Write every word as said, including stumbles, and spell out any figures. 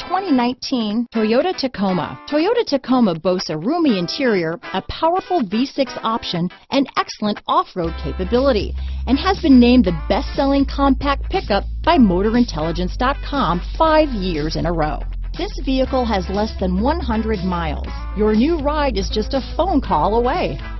twenty nineteen Toyota Tacoma. Toyota Tacoma boasts a roomy interior, a powerful V six option, and excellent off-road capability, and has been named the best-selling compact pickup by Motor Intelligence dot com five years in a row. This vehicle has less than one hundred miles. Your new ride is just a phone call away.